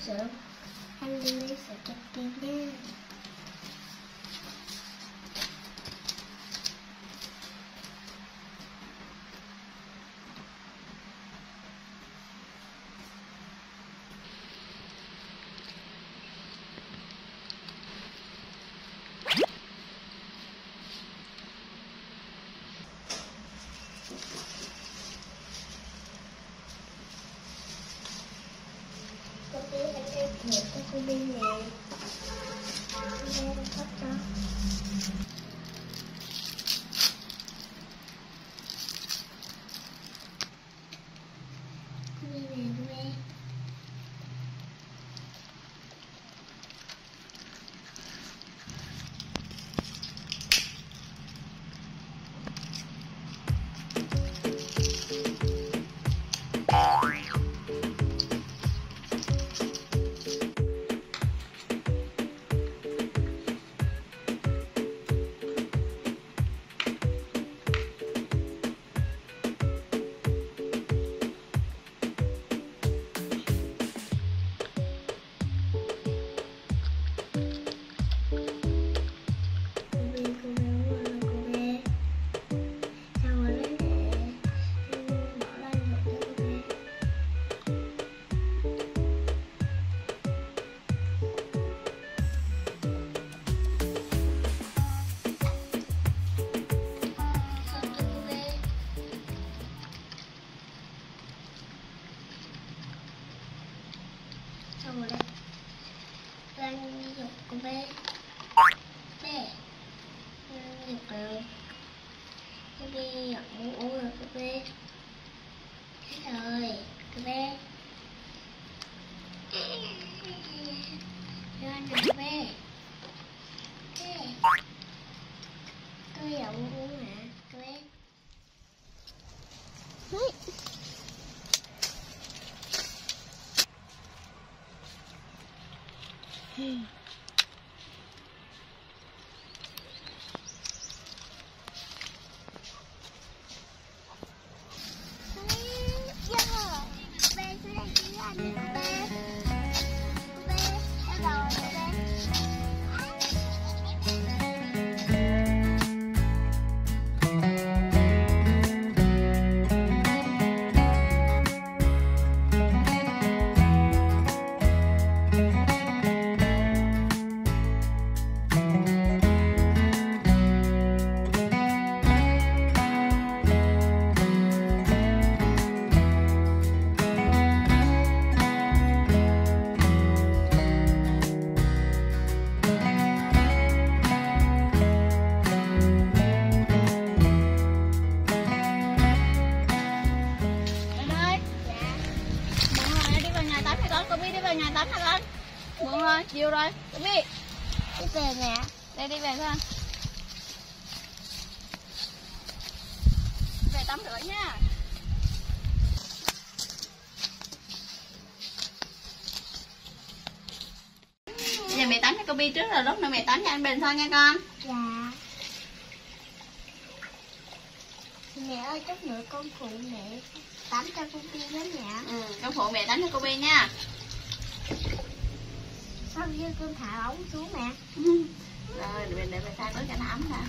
sữa. Anh đi lấy sữa cho tiên nha. Con đi anh đi thiệt cho cô đi nè. Nghe khóc cho. Cô đi nè cô đi. Xong rồi đây. Đang dục cô bé. Bé. Dục rồi. Cô bé giọng ngủ rồi cô bé. Thế rồi, cô bé. Rồi anh cô bé. Bé. Cô giọng ngủ hả cô bé? Buồn rồi, chiều rồi, Cubby. Đi về nè. Đây đi về thôi. Về tắm rửa nha. Bây giờ mẹ tắm cho Cubby trước rồi lúc nữa mẹ tắm cho anh Bình thôi nha con. Dạ. Mẹ ơi, chút nữa con phụ mẹ tắm cho Cubby với mẹ. Con phụ mẹ tắm cho Cubby nha. Sao như con thả ống xuống mẹ? Rồi, để mẹ pha nước cho nó ấm đã.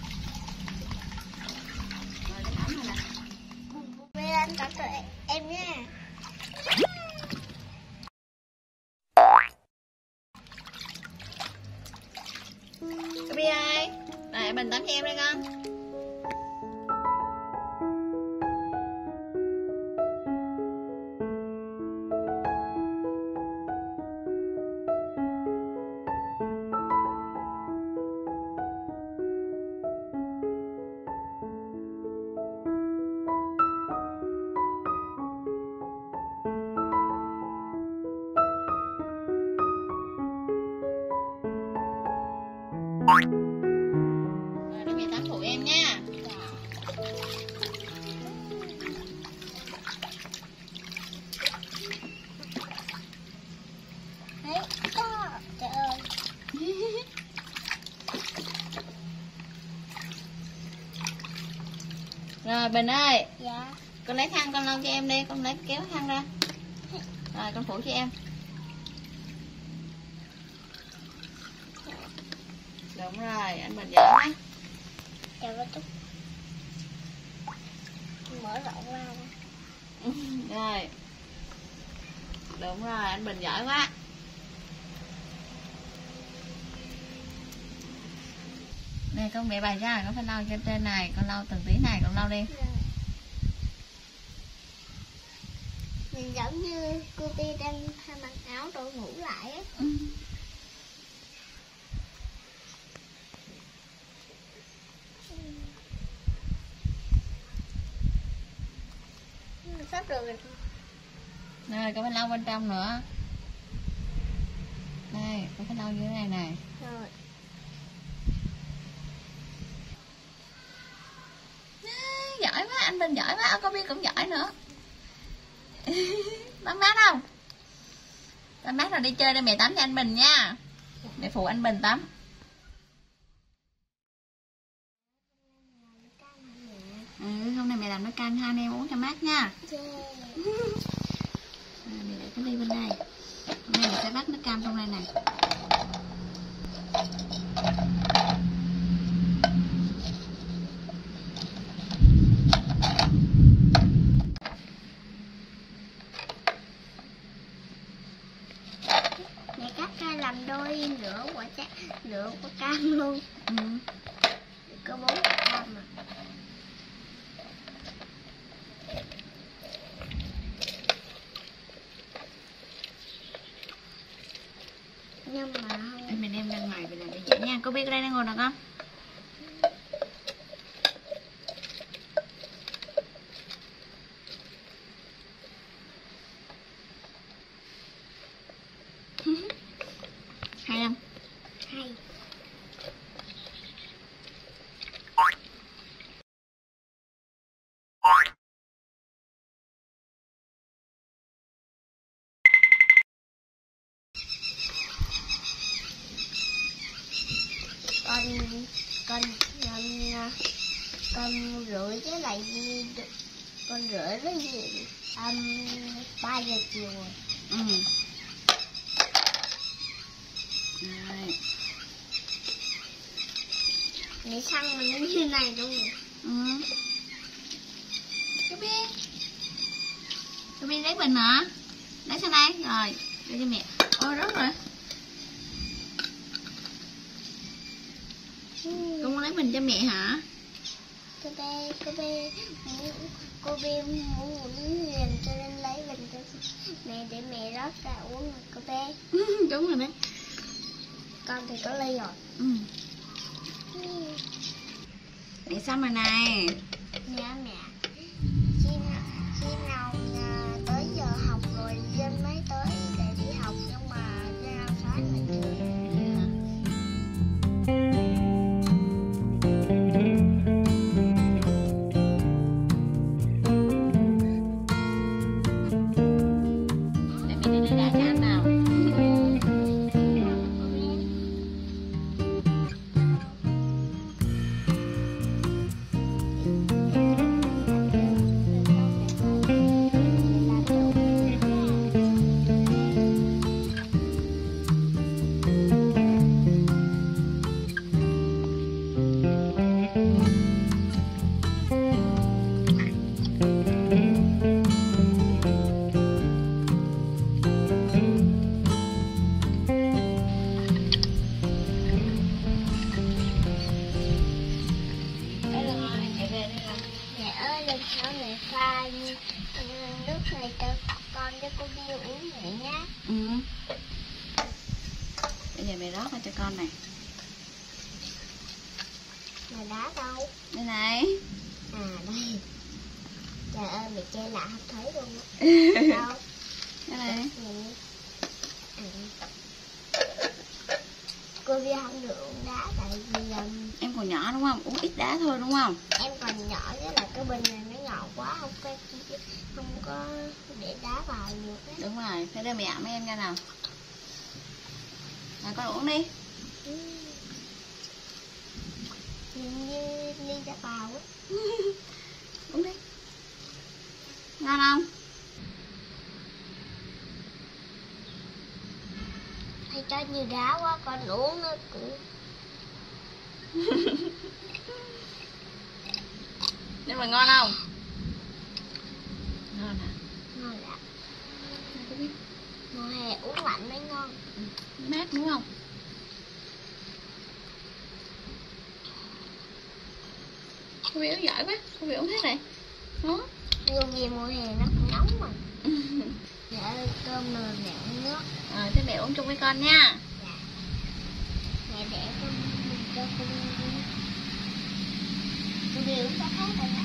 Rồi, nó ấm rồi nè. Mẹ anh tắm cho em nha. Cubby ơi, rồi Bình tắm cho em đây con. Rồi để mẹ tắm phụ em nha. Đấy, có. Trời ơi. Rồi Bình ơi, Dạ. con lấy khăn con lau cho em đi, con lấy kéo khăn ra. Rồi con phủ cho em. Đúng rồi, anh Bình giỏi quá. Chờ một chút. Mở rộng ra đó. Rồi. Đúng rồi, anh Bình giỏi quá. Này con mẹ bày ra, con phải lau trên trên này, con lau từng tí này, con lau đi. Nhìn giống như cô Bi đang mặc áo đội ngủ lại á. Sắp được rồi. Rồi, con phải lau bên trong nữa. Đây, con phải lau dưới này này. Rồi. Giỏi quá, anh Bình giỏi quá, con Bi cũng giỏi nữa. Tắm mát không? Tắm mát rồi đi chơi, để mẹ tắm cho anh Bình nha. Để phụ anh Bình tắm. Hôm nay mẹ làm nước canh hai anh em uống cho mát nha. Mẹ để cái ly bên đây. Hôm nay mình sẽ bắt nước cam trong đây này. Mẹ cắt ra làm đôi nửa quả cam luôn. Có 4 quả cam mà. Nhưng mà không. Mình đem ra ngoài về làm để dễ nha. Cô biết đây đang ngồi được không? Hay không? Hay. Con rưỡi với lại con rưỡi với gì 3 giờ chiều rồi. Rồi. Mẹ xăng mình nó như này luôn nè. Cô Bi lấy bình hả? Lấy sang đây rồi đưa cho mẹ. Ôi rớt rồi. Con muốn lấy bình cho mẹ hả? Cô Bi muốn liền cho nên lấy bình cho mẹ để mẹ rót ra uống rồi cô Bi. Đúng rồi đấy. Con thì có ly rồi. Mẹ xong rồi này. Dạ mẹ. Khi nào tới giờ học rồi Linh mới tới để đi học, nhưng mà ra sáng là chưa. Pha nước này cho con với cô Bi uống vậy nhá. Bây giờ mẹ rót cho con này. Mà đá đâu? Đây này. À đây. Trời ơi mẹ che lại không thấy luôn. Đâu? Đây này. Cô Bi không được uống đá tại vì em còn nhỏ đúng không? Uống ít đá thôi đúng không? Em còn nhỏ với lại cái bình này nó nhỏ quá, không có để đá vào được ấy. Đúng rồi, phải đưa mẹ ẩm em ra nào. Rồi con uống đi. Nhìn như ly đã vào á. Uống đi. Ngon không? Thầy cho nhiều đá quá, con uống nó cũng Nhưng mà ngon không? Ngon hả? Ngon lắm. Mùa hè uống lạnh mới ngon. Mát đúng không? Cô Bi uống giỏi quá, cô Bi uống hết này. Đó. Dù gì mùa hè nó cũng nóng mà. Dạ cơm nồi mẹ uống nước. Thế mẹ uống chung với con nha. Dạ. Mẹ để con cho cô Bi uống. Cô Bi uống có hết rồi.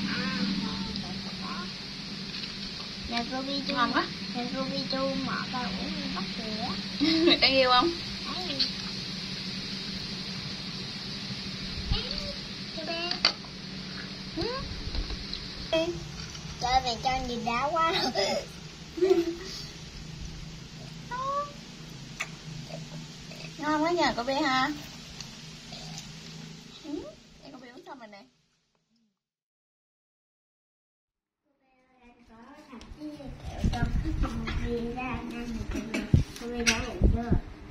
Nè cô Bi chu. Ngon quá. Nè cô Bi chu mọ vào uống bắt kìa. Mẹ đang yêu không? Đấy. Cô Bi. Trời mẹ cho gì đá quá. Ngon quá nhờ cô Bi ha. Để cô Bi uống xong rồi nè. Viên ra ăn cô Bi đã ăn chưa?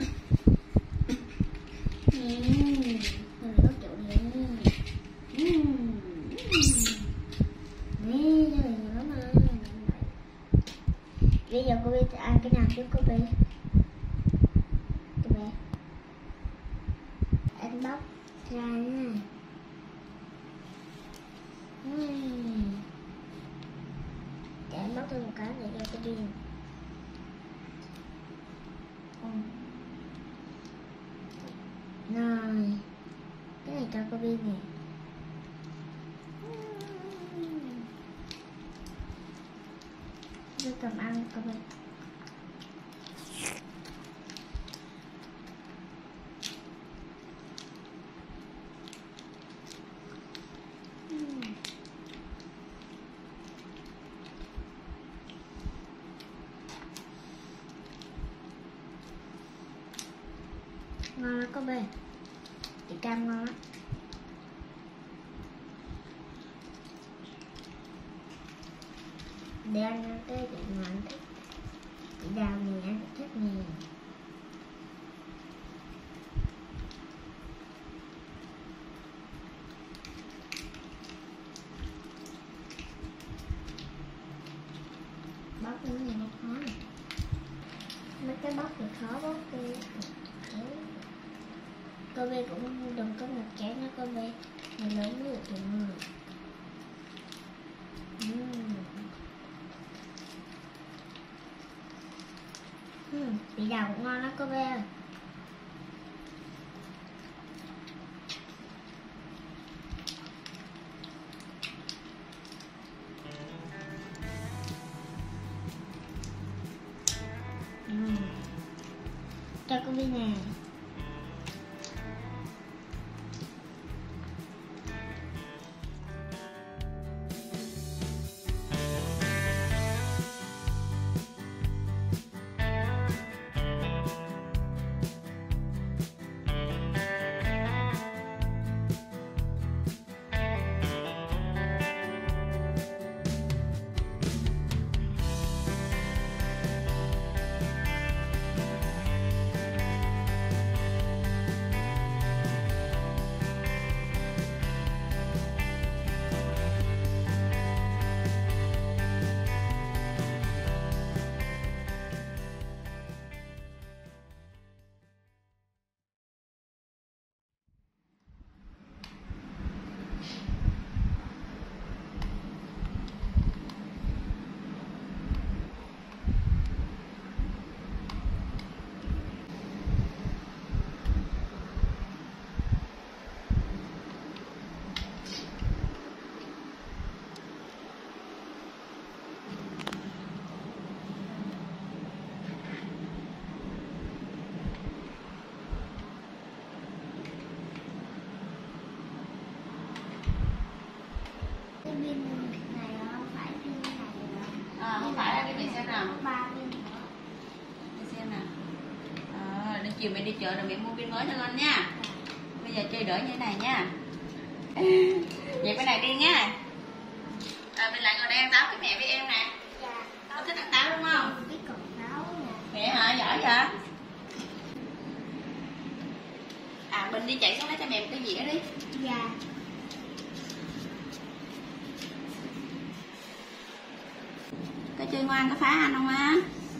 Mình có chịu nè. Nè, cho mình nữa mà. Bây giờ cô Bi sẽ ăn cái nào trước cô Bi? Cô Bi anh bóc ra nha. Để anh bóc thêm một cái để cho cô Bi. Rồi, cái này cho cô Bi nè. Tôi cầm ăn cô Bi. Ngon lắm cô Bi. Chị cam ngon lắm. Để ăn cái chị mà ăn thích. Chị Đào này ăn thích nhiều. Bóc cái này nó khó này. Mấy cái bóc thì khó bóc kia. Cô Bi cũng đừng có ngập chén nữa cô Bi. Mình lớn được thì ngon. Chị Đào cũng ngon lắm cô Bi ơi. Cho cô Bi nè. Không phải là cái mẹ xem nào. 3 viên nữa. Mẹ xem nào. Đến chiều mẹ đi chợ rồi mẹ mua viên mới cho con nha. Bây giờ chơi đỡ như thế này nha. Vậy cái này đi nha. Mình lại ngồi đây ăn táo với mẹ với em nè. Dạ. Con thích ăn táo đúng không? Biết còn táo nè. Mẹ hả? Giỏi vậy? Bình đi chạy xuống lấy cho mẹ một cái dĩa đi. Dạ. Có chơi ngoan có phá anh không á?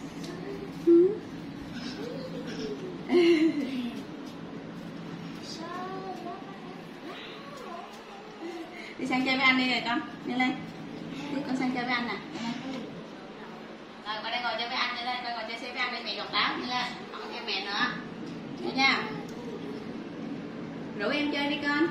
Đi sang chơi với anh đi rồi con, đi lên. Đi con sang chơi với anh nè. Rồi qua đây ngồi chơi với anh, đi lên, qua ngồi chơi xe với anh đi, mẹ giọt táo, đi lên. Không theo mẹ nữa. Đi nha. Rủ em chơi đi con.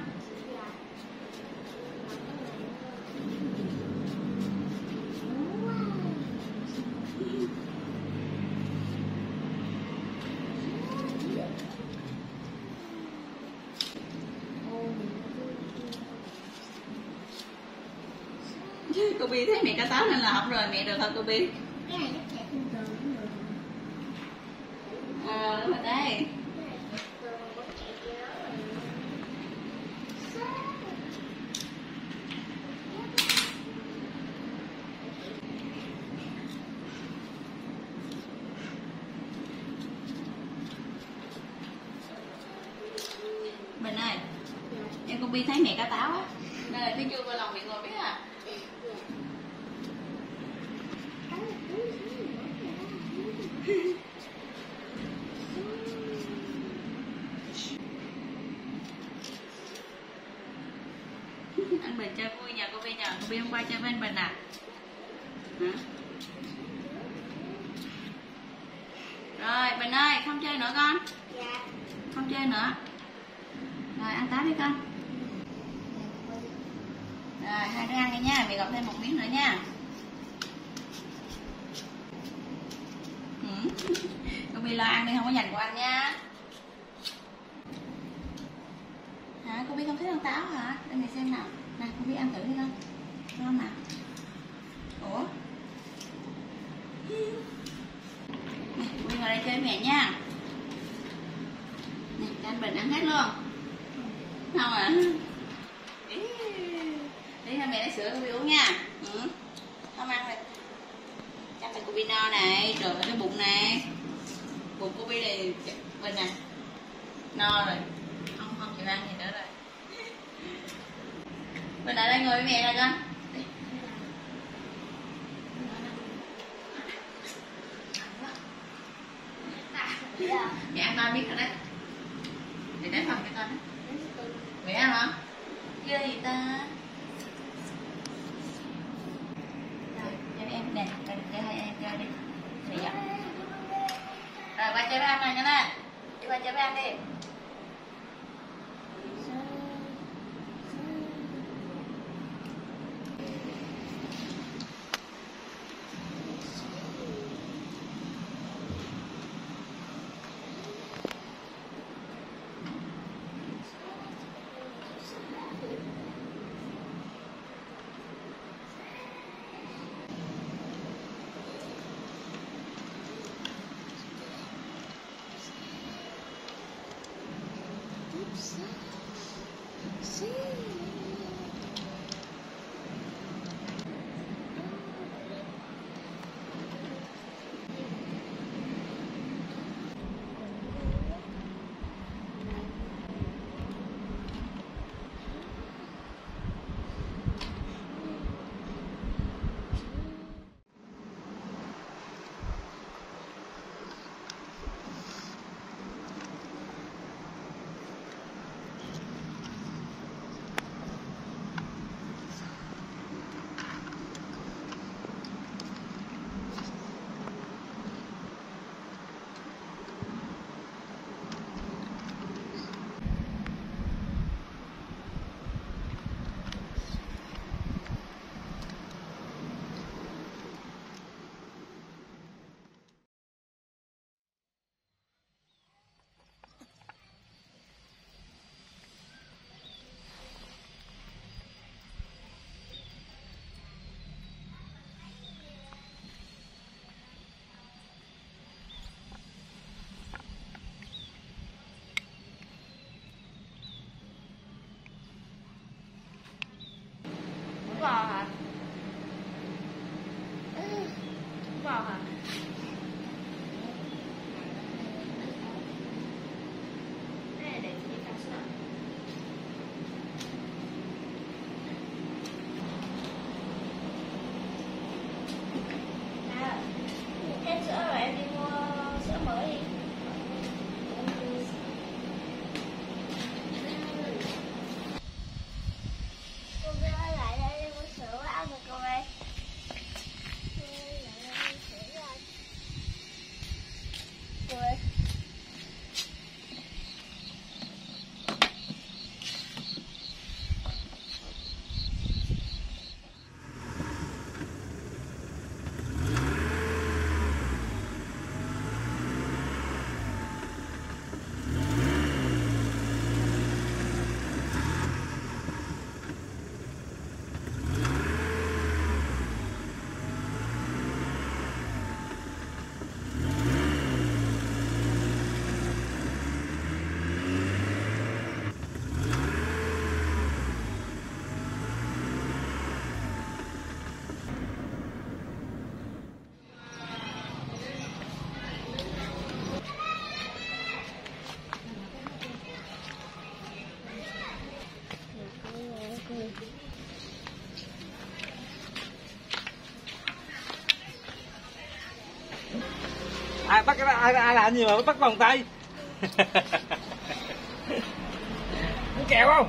Cô Bi thấy mẹ cá táo nên là học rồi, mẹ được không cô Bi? Cái này chắc chạy thường thường cũng được. Đúng rồi đây. Bình ơi, em cô Bi thấy mẹ cá táo á, nên là thấy chưa vào lòng mẹ ngồi biết à. Anh Bình chơi vui nhờ cô Bi nhờ, cô Bi hôm qua chơi với anh Bình à? Hả? Rồi Bình ơi, không chơi nữa con. Dạ. Không chơi nữa. Rồi ăn táo đi con. Rồi hai đứa ăn đi nha, mẹ gọt thêm một miếng nữa nha. Cô Bi lo ăn đi, không có dành của anh nha. Hả, cô Bi không thích ăn táo hả? Để mẹ xem nào. Nè, cô Bi ăn thử đi con. Ngon nào. Ủa? Nè, cô Bi ngồi đây chơi với mẹ nha. Nè, cho anh Bình ăn hết luôn. Không à? Đi thôi mẹ lấy sữa cô Bi uống nha. Không ăn rồi. Chắc là cô Bi no này, trời ơi cái bụng này. Bụng cô Bi này Bình nè. No rồi. Không chịu ăn gì nữa rồi. Bình ở đây ngồi với mẹ nè con. Mẹ ăn con biết rồi đấy. Để đến phòng cho con đó. Mẹ ăn hả? Ghê gì ta? Rồi, cho em nè, cho hai em chơi đi. Thì vậy. Rồi qua chơi với anh này nha nè. Đi qua chơi với anh đi. Bò hả? Bò hả? Đây là để chị cắt sữa. cái đó ai làm gì mà bắt vòng tay. Muốn kẹo không?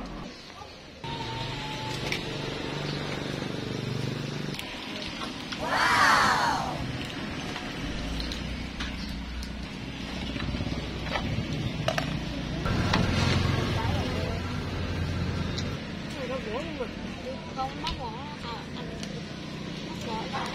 Không bắt bỏ anh bắt bỏ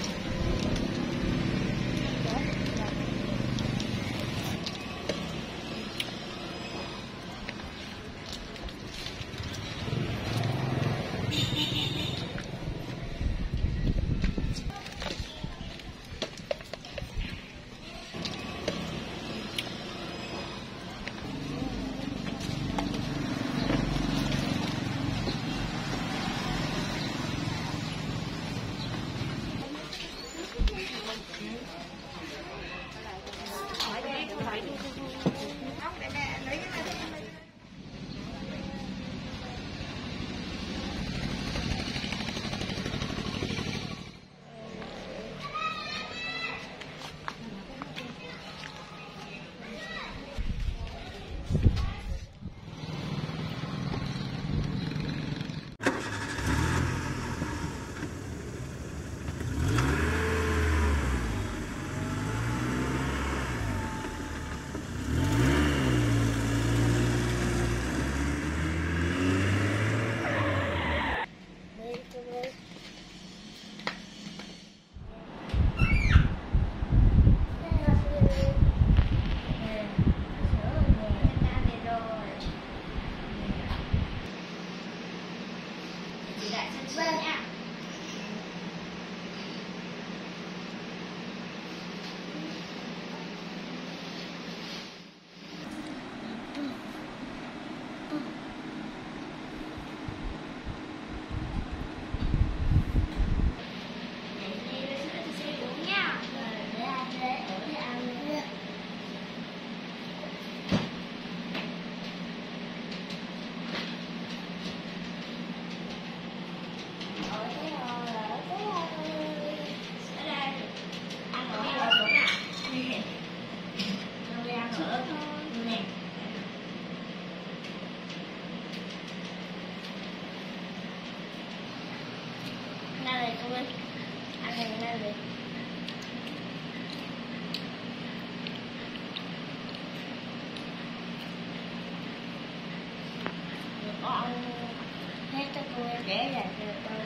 hết cho cô để lại cho tôi.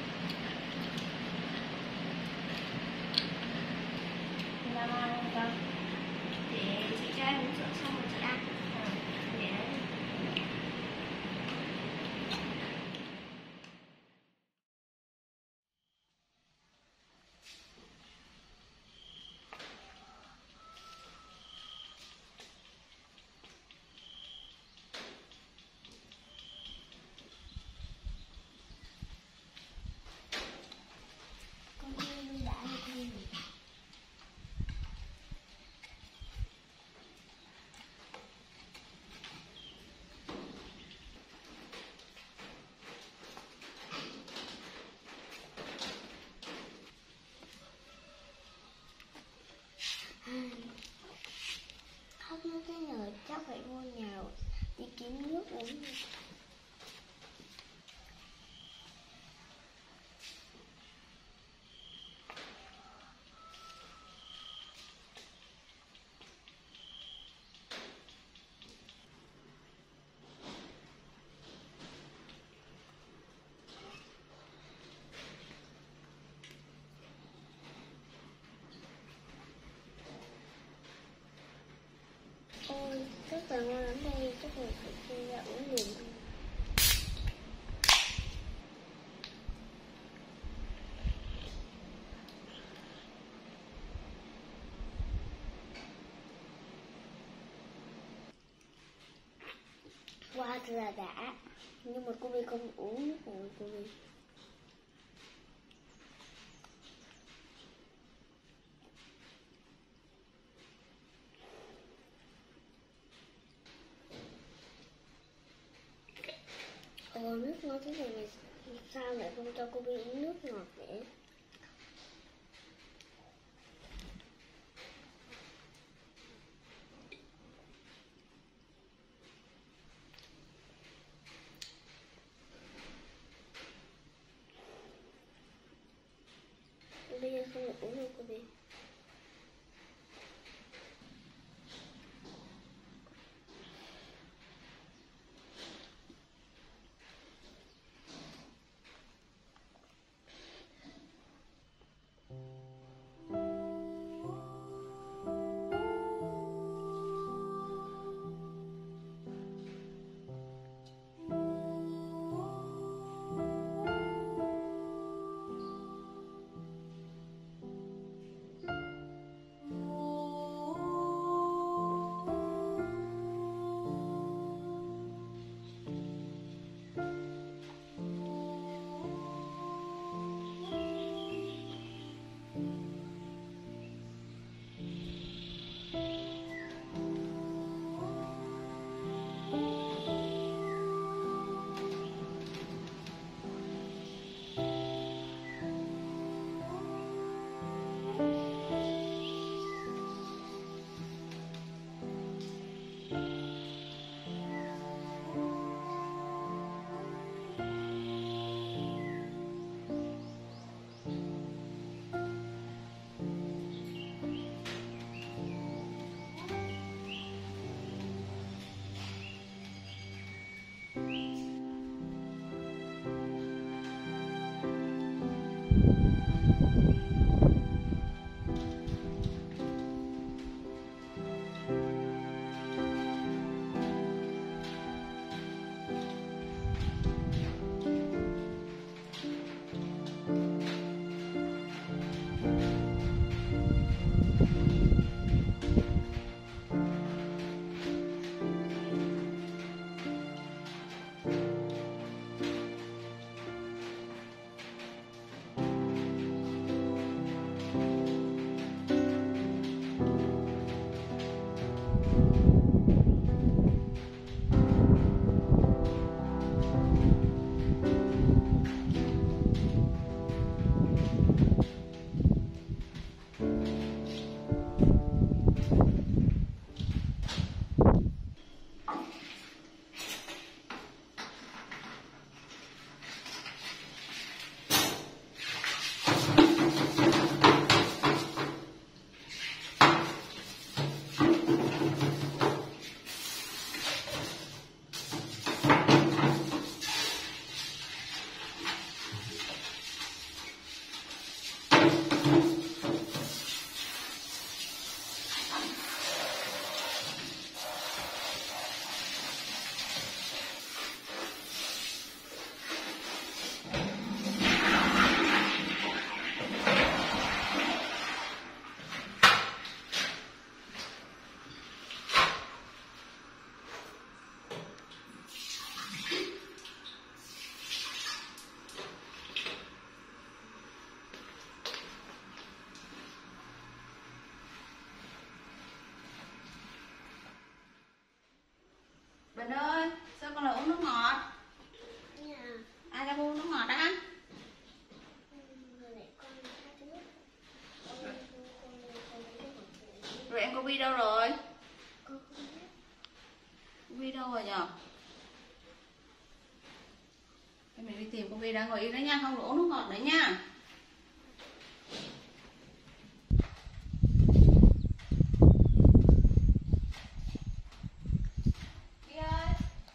Làm ăn không? Thì chị cho em uống sữa xong rồi chị ăn. Để đấy. Khóc như thế nào chắc phải vô nhà đi kiếm nước uống. Ôi, rất là ngon lắm đây, chắc là phải chia ra uống liền thôi. Wow, thật là đã. Nhưng mà cô Vi không uống nước rồi cô Vi. Nước ngon thế này mà sao lại không cho cô Vi uống nước ngọt vậy? con ngủ luôn cô bé. Bình ơi, sao con lại uống nước ngọt? Dạ. Ai cho con uống nước ngọt á? Vừa nãy con khát nước. Rồi em cô Vi đâu rồi? Con không biết. Cô Vi đâu rồi nhở? Em mình đi tìm cô Vi, đang ngồi im đấy nha, không được uống nước ngọt nữa nha. Vi ơi!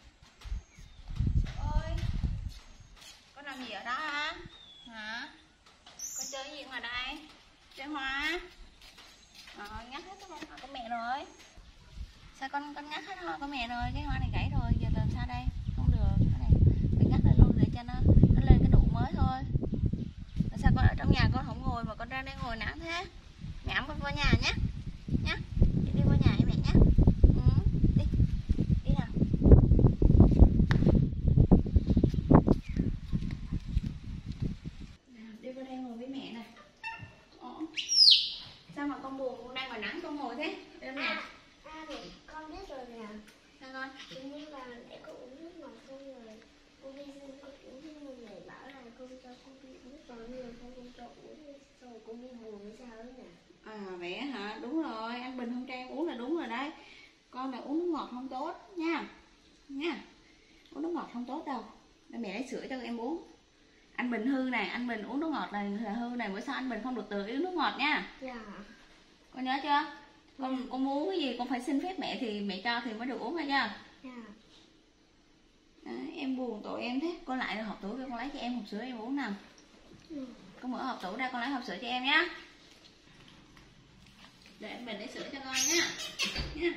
Ơi! Con làm gì ở đó hả? Hả? Con chơi gì ngoài đây? Chơi hoa? Nhắc hết cái hoa của mẹ rồi. Sao con nhắc hết hoa của mẹ rồi, cái hoa này gãy rồi, giờ làm sao đây? Không được, cái này mình nhắc lên luôn để cho nó lên cái nụ mới thôi. Là sao con ở trong nhà con không ngồi mà con ra đây ngồi nắng thế? Mẹ ẵm con vô nhà nhé. Nhá. Đi vô nhà với mẹ nhé. Đi. Đi nào. Đi vô đây ngồi với mẹ này. Sao mà con buồn, con đang ngoài nắng con ngồi thế? Đây mẹ. Con biết rồi nè. Sao con? Giống như là để con uống nước ngọt xong rồi cô đi xin con uống nước ngọt này bảo là con cho cô đi uống rồi nhưng mà con cho uống rồi cô đi buồn hay sao đấy nè. Vậy hả? Đúng rồi, anh Bình không cho em uống là đúng rồi đấy. Con này uống nước ngọt không tốt nha. Nha. Uống nước ngọt không tốt đâu. Để mẹ lấy sữa cho em uống. Anh Bình hư này, anh Bình uống nước ngọt là hư này, bữa sau anh Bình không được tự uống nước ngọt nha. Dạ. Con nhớ chưa? Con muốn uống cái gì con phải xin phép mẹ thì mẹ cho thì mới được uống, hay chưa? Dạ. Đấy, em buồn tội em thế. Con lại hộp tủ con lấy cho em hộp sữa em uống nào. Con mở hộp tủ ra con lấy hộp sữa cho em nhá. Để anh Bình lấy sữa cho con nhá. Nha.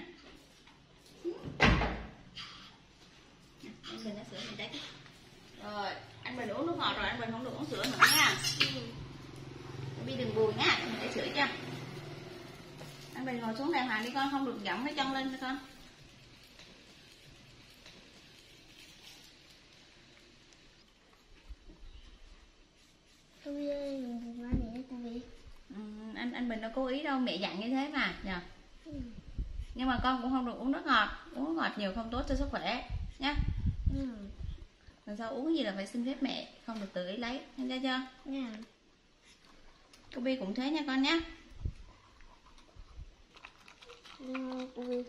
Anh Bình lấy sữa mình lấy. Rồi, anh Bình uống nước ngọt rồi, anh Bình không được uống sữa nữa nha. Bi đừng buồn nhá, mình lấy sữa cho. Anh Bình ngồi xuống đàng hoàng đi con, không được giọng cái chân lên cho con. Cô Bi ơi, mình qua mẹ cô Bi. Anh Bình đâu cố ý đâu, mẹ dặn như thế mà nhờ. Nhưng mà con cũng không được uống nước ngọt, uống nước ngọt nhiều không tốt cho sức khỏe nhá. Lần sau uống gì là phải xin phép mẹ, không được tự ý lấy, nghe chưa? Dạ. Cô Bi cũng thế nha con nhé. Cô Bi.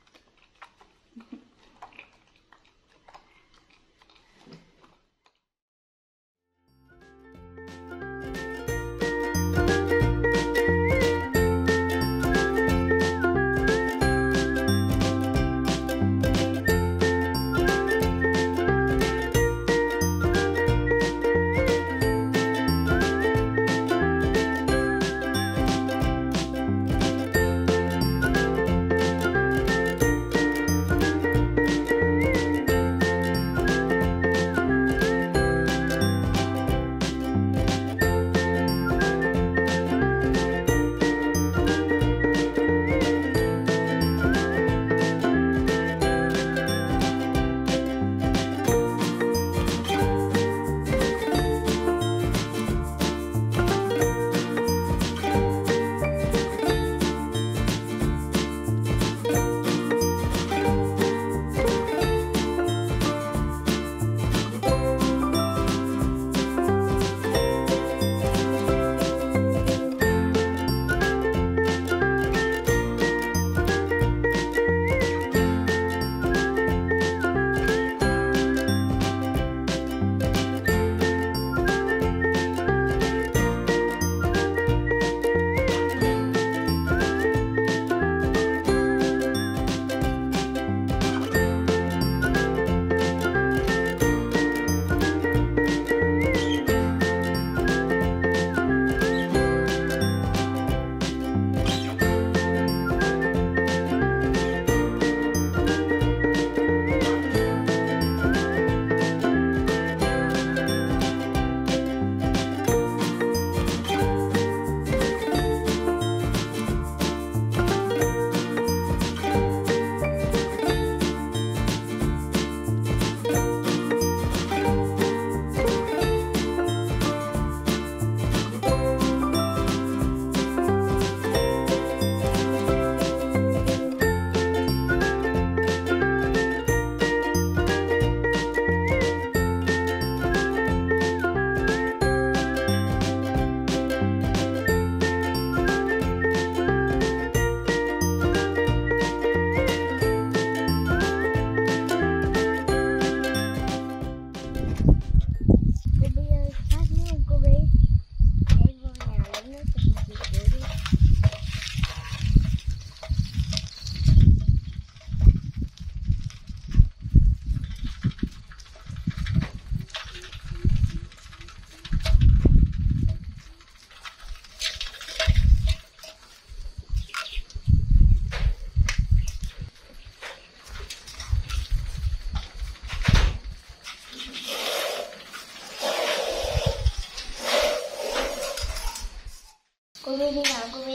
Cô Vi đi nào cô Vi?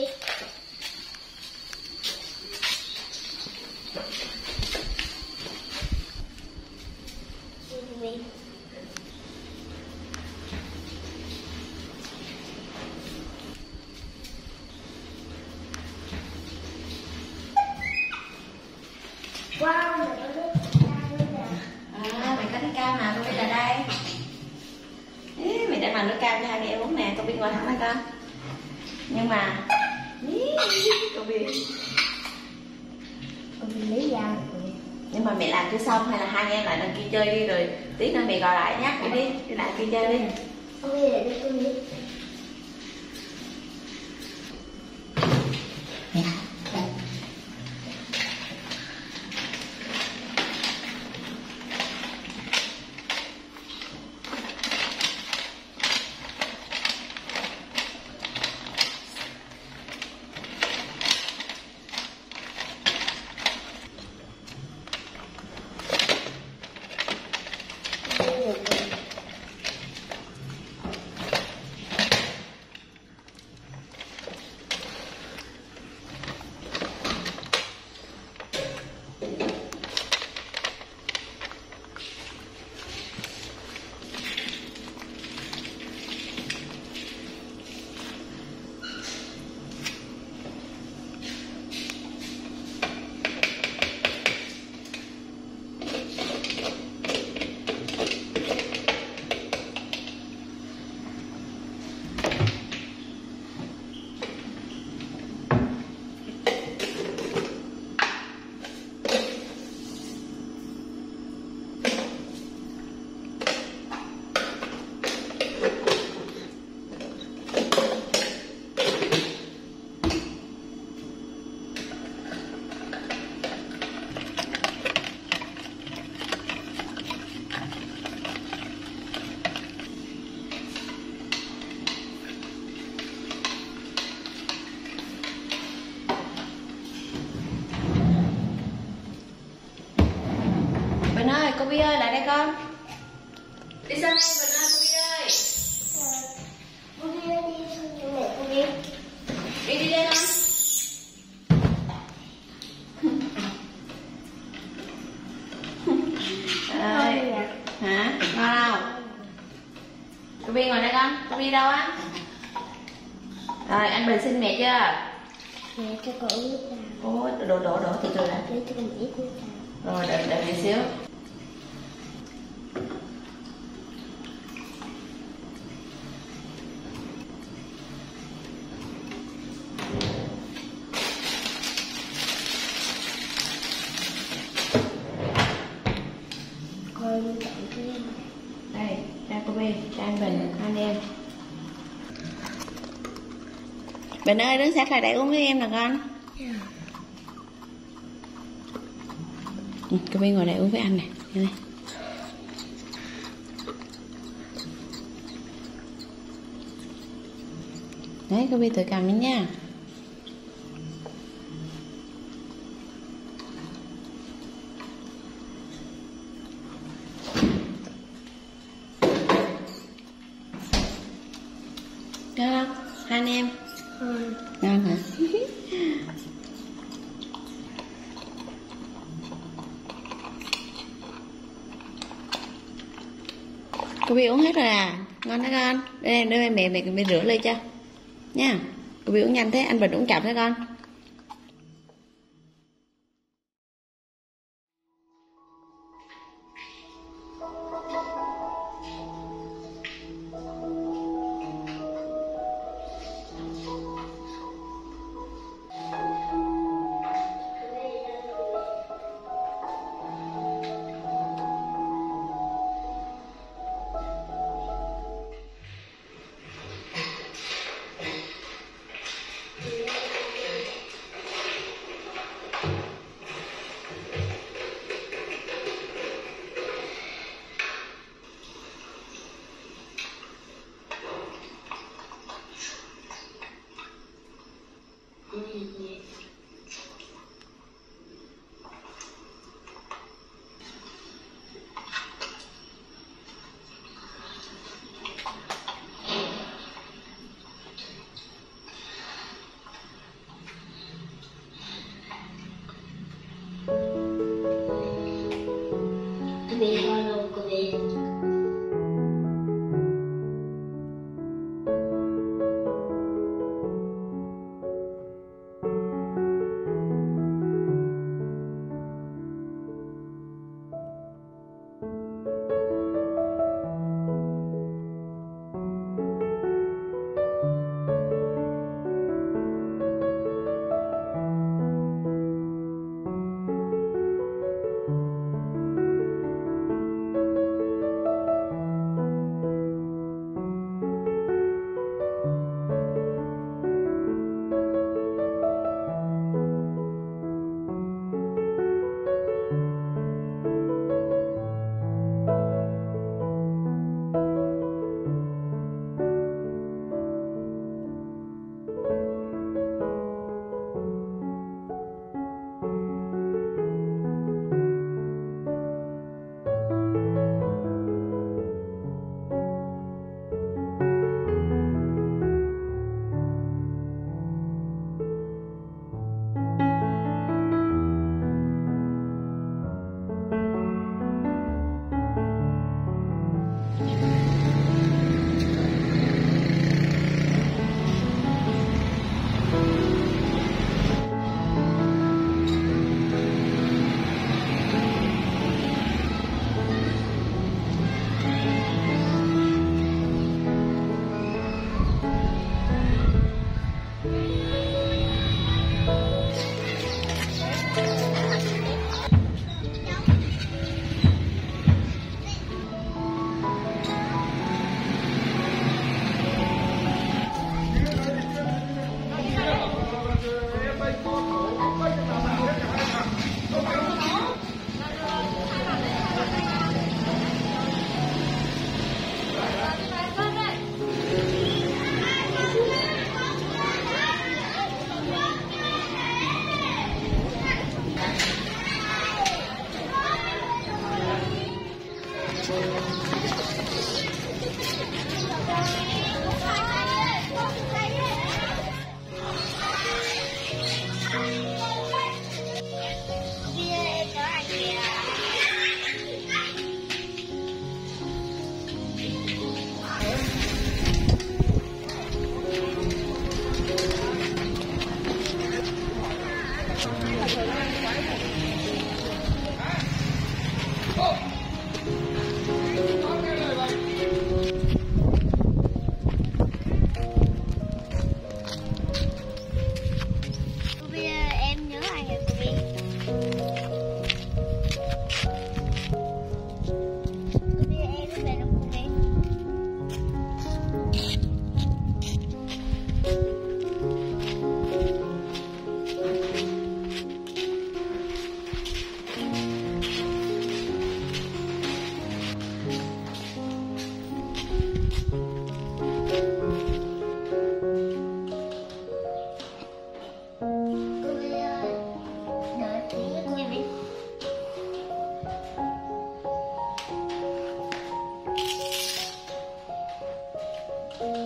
Cô Vi. Wow, mày có thích ca luôn nè. Mày có thích cam mà, tôi là đây. Ý, mày đã làm nước cam cho hai người em uống nè, con biết ngồi thẳng đây con. Nhưng mà cô biết Lý do nhưng mà mẹ làm chưa xong, hay là hai anh em lại đằng kia chơi đi rồi tí nữa mẹ gọi lại nhắc mẹ đi lại kia chơi đi. Cô Bi lại đưa tôi đi. Bình ơi, cô Bi ơi, lại đây con. Đi sang đây Bình ơi, cô Bi ơi. Cô Bi ơi, đi sang chỗ mẹ cô Bi. Đi đây con. Rồi. Hả? Ngon không? Cô Bi ngồi đây con. Cô Bi đâu á? Rồi, anh Bình xin mẹ chưa? Mẹ cho con nước vào. Ôi, đổ từ từ đã. Để cho con ít nước vào. Rồi, đợi mẹ xíu. Con chọn cái này. Đây, ra cô Bi, ra anh Bình, hai anh em. Bình ơi, đứng sát lại đây uống với em nè con. Cô Bi ngồi đây uống với anh nè. Đây. Đấy, cô Bi tự cầm đi nha. Ngon không? Hai anh em. Ngon hả? Cô Bi uống hết rồi à? Ngon đó con. Đưa em mẹ rửa ly cho nha. Cô Bi uống nhanh thế, anh Bình uống chậm thế con. Bi ngon luôn cô Bi.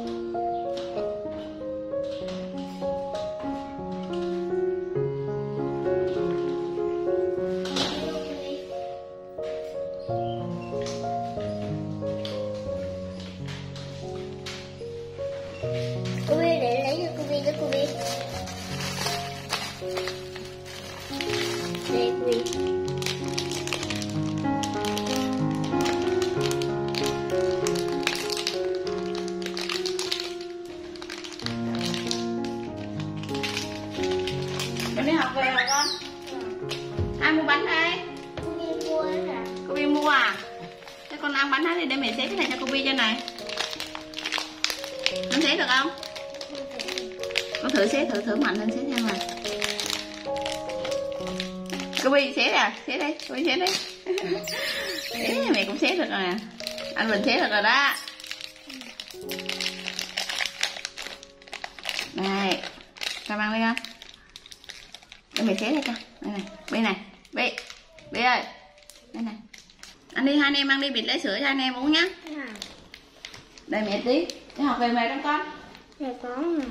Cô Bi để lấy cho cô Bi cho cô Bi. Đây cô Bi. Con đi học về hả con? Ai mua bánh đây? Cô Bi mua đấy nè. Cô Bi mua à? Thế con ăn bánh hết thì để mẹ xé cái này cho cô Bi cho này. Con xé được không? Con thử xé thử mạnh lên xé xem nào. Cô Bi xé à? Xé đây, cô Bi xé đây. Mẹ cũng xé được rồi nè. Anh Bình xé được rồi đó. Này, cho ăn đi không? Để mẹ xé đây cho. Đây này, Bi này, Bi ơi. Đây này. Ăn đi, hai anh em ăn đi, bịt lấy sữa cho anh em uống nhá. Đây mẹ tí, đi học về mệt không con? Dạ có mà.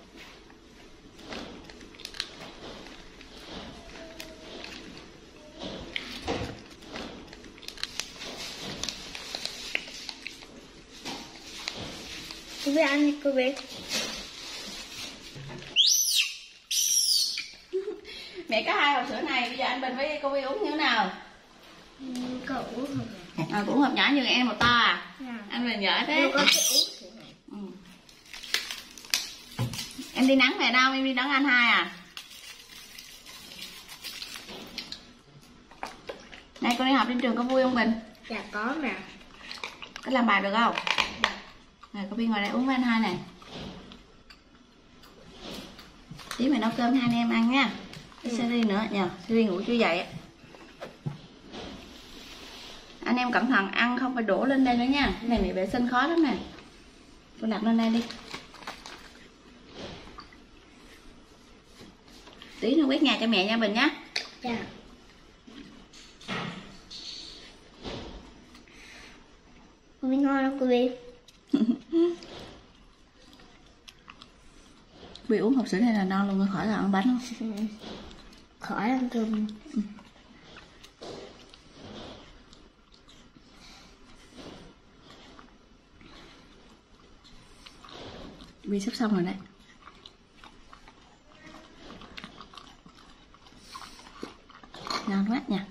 Cô Bi ăn đi cô Bi. Mẹ có 2 hộp sữa này, bây giờ anh Bình với cô Bi uống như thế nào? Cậu uống không? Cũng hộp nhỏ như em một to à? Anh Bình giỏi thế. Con sẽ uống sữa này. Em đi nắng về đâu? Em đi đón anh hai à? Này con đi học trên trường có vui không Bình? Dạ có mà. Có làm bài được không? Này cô Bi ngồi đây uống với anh hai này. Tí mày nấu cơm hai anh em ăn nha. Siri nữa nhờ, Siri ngủ chưa dậy. Anh em cẩn thận ăn không phải đổ lên đây nữa nha. Cái này mẹ vệ sinh khó lắm nè. Con đặt lên đây đi. Tí nữa quét nhà cho mẹ nha Bình nhá. Dạ. Cô Bi ngon không cô Bi? Bi uống hộp sữa này là non luôn, khỏi là ăn bánh không? Khỏi ăn cơm. Bi sắp xong rồi đấy. Ngon quá nha.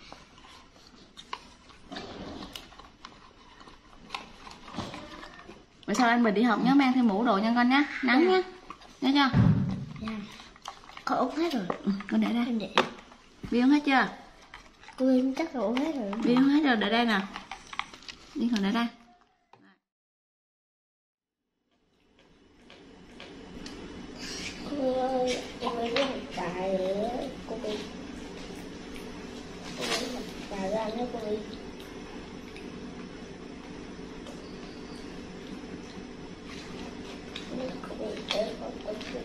Bữa sau anh Bình đi học nhớ mang thêm mũ đồ cho con nhé. Nắng nhé. Nhớ chưa? Dạ. Con uống hết rồi. Con để đây. Em để. Bi uống hết chưa? Cô Bi chắc là uống hết rồi. Bi uống hết rồi, để đây nè. Đi còn để đây. Cô Bi ơi, em mới có một bài nữa. Cô Bi. Cô Bi một bài ra nữa cô Bi. Cô Bi chơi con cô Bi.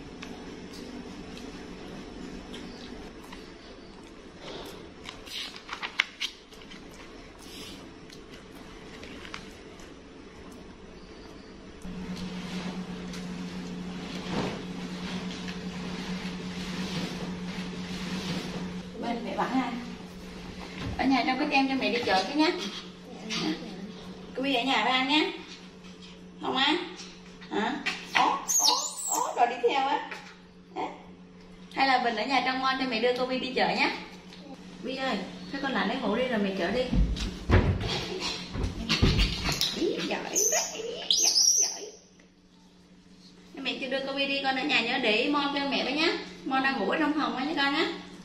Bên mẹ bẵng ha. Ở nhà trong cái tem cho mẹ đi chợ cái nhé. Cô Bi ở nhà với anh nhé. Không á? Hả? Rồi đi theo á. Hay là Bình ở nhà trong ngon cho mẹ đưa cô Bi đi chợ nhé. Bi ơi, thế con lại lấy mũ đi rồi mẹ chở đi. Giỏi. Mẹ chưa đưa cô Bi đi, con ở nhà nhớ để ý Mon kêu mẹ với nhá. Mon đang ngủ ở trong phòng á nha con nhá.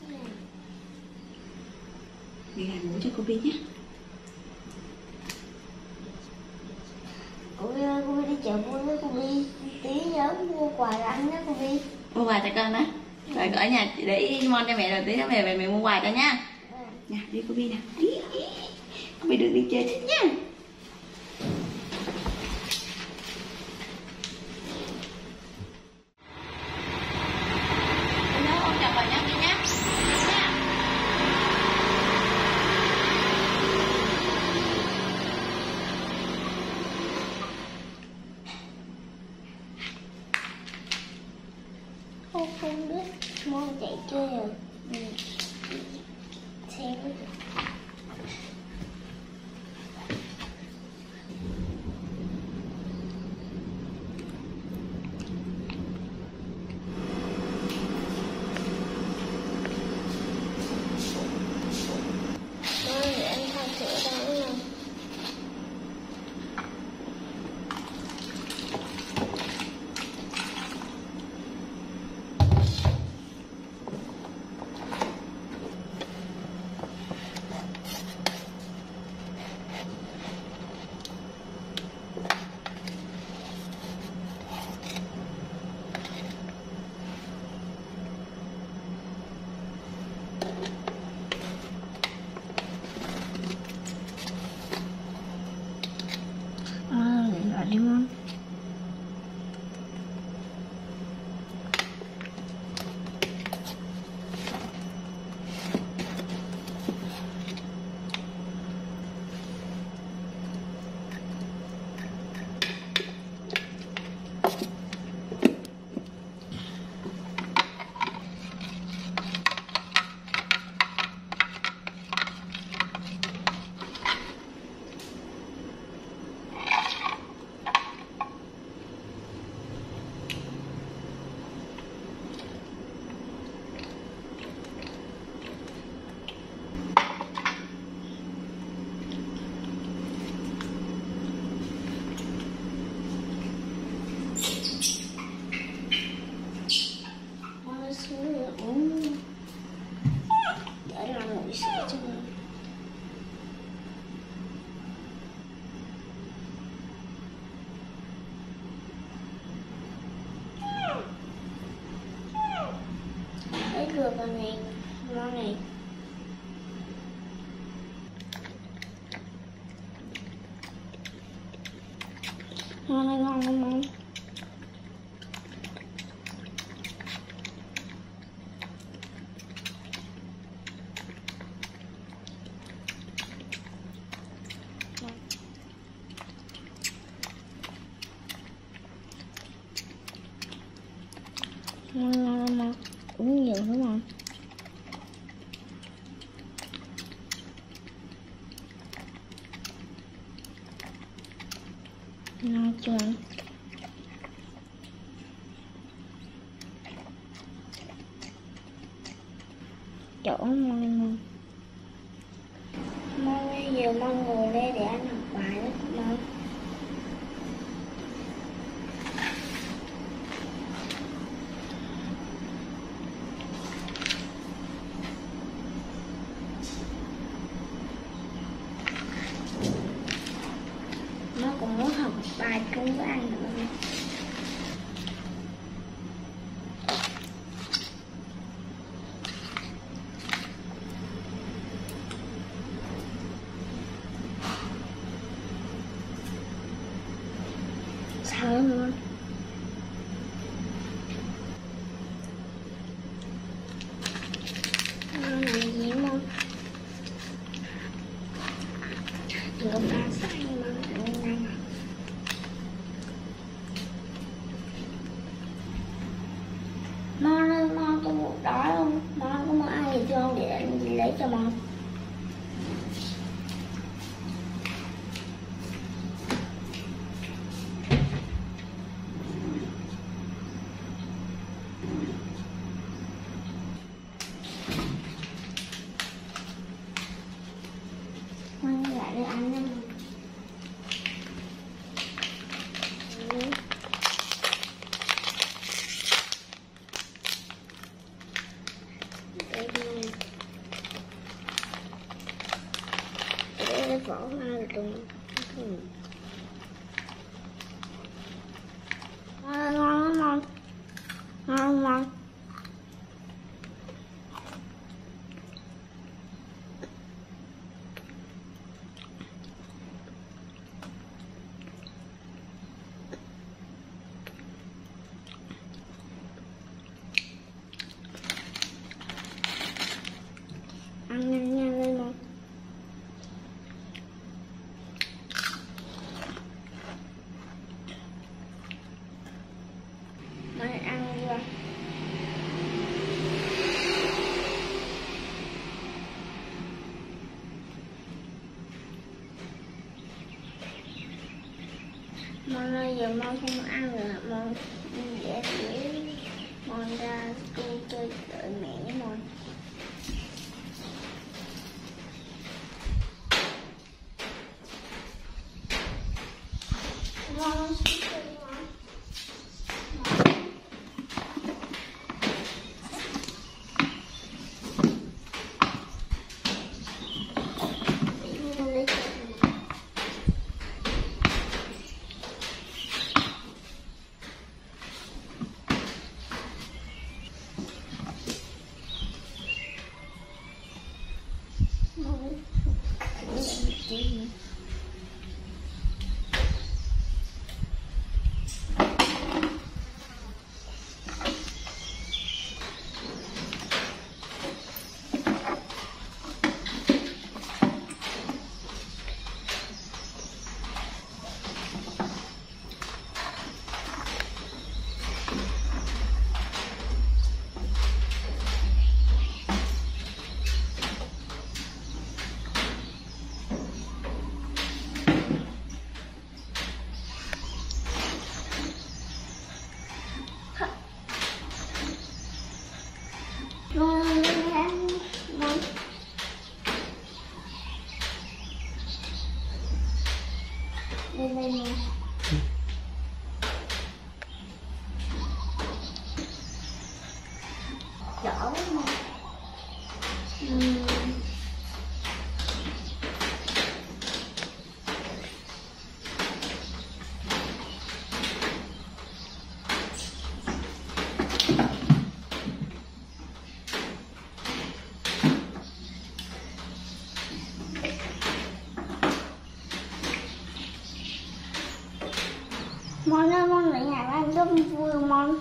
Mẹ làm ngủ cho cô Bi nhé. Cô Bi đi chợ vui với cô Bi. Tí nhớ mua quà cho anh nhé cô Bi. Mua quà cho con đó. Rồi ở nhà để ý Mon cho mẹ rồi tí nữa về mẹ mua quà cho nha. Nè đi cô Bi nè. Cô Bi được đi chơi thích nha. Nhớ ôm chồng vào nhau đi nhé. Muốn chạy chơi rồi. Xem. Để anh pha sữa đâu nha. Điện thoại đi không? Để làm nguội sữa cho mình. Hết được rồi này, ngon này. Ngon này, ngon không ngon? Ngon, uống nhiều đúng không? Ngon chưa? Chỗ ngon. Mon bây giờ Mon ngồi đây để anh học bài đó Mon. Nó cũng muốn học bài chung với anh nữa. Sao nữa? Nó làm gì không? Đừng có phá sai mà anh này. Mon có một đói không? Mon có muốn ăn gì chưa không để anh lấy cho Mon. Mon lại đây ăn nha. Để vỏ ra được ngon ngon. Ăn nhanh nhanh lên không? Mon không ăn nữa. Mon để Mon ra cô chơi đợi mẹ với Mon. Mon lên đây nè. Chở mà. Mon ơi, Mon lại nhà ăn rất vui Mon.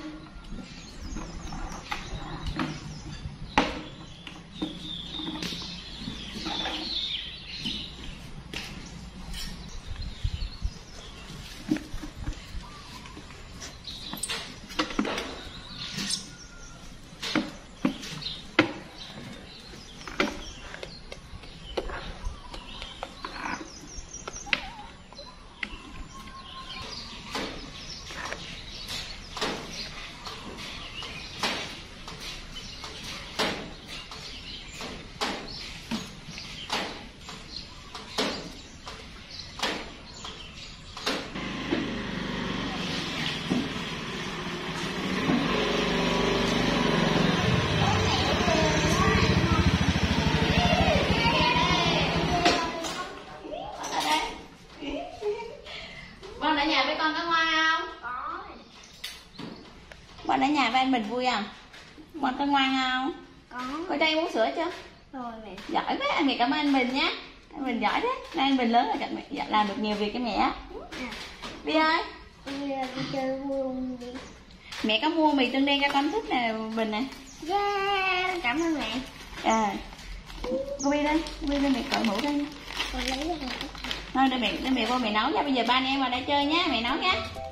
Con ở nhà với con có ngoan không? Có. Con ở nhà với anh Bình vui không? Con có ngoan không? Có. Cho em uống sữa chưa? Rồi mẹ. Giỏi quá, anh Việt cảm ơn anh Bình nhé. Anh Bình giỏi đấy. Nay anh Bình lớn rồi làm được nhiều việc cho mẹ. Bi ơi, Đi chơi vui không đi? mẹ có mua mì tương đen cho con thích nè Bình nè. Yeah, cảm ơn mẹ. Cô Bi lên mẹ cởi mũ lên. Con lấy ra rồi. Thôi để mẹ vô mẹ nấu nha. Bây giờ ba anh em vào đây chơi nhé, mẹ nấu nha.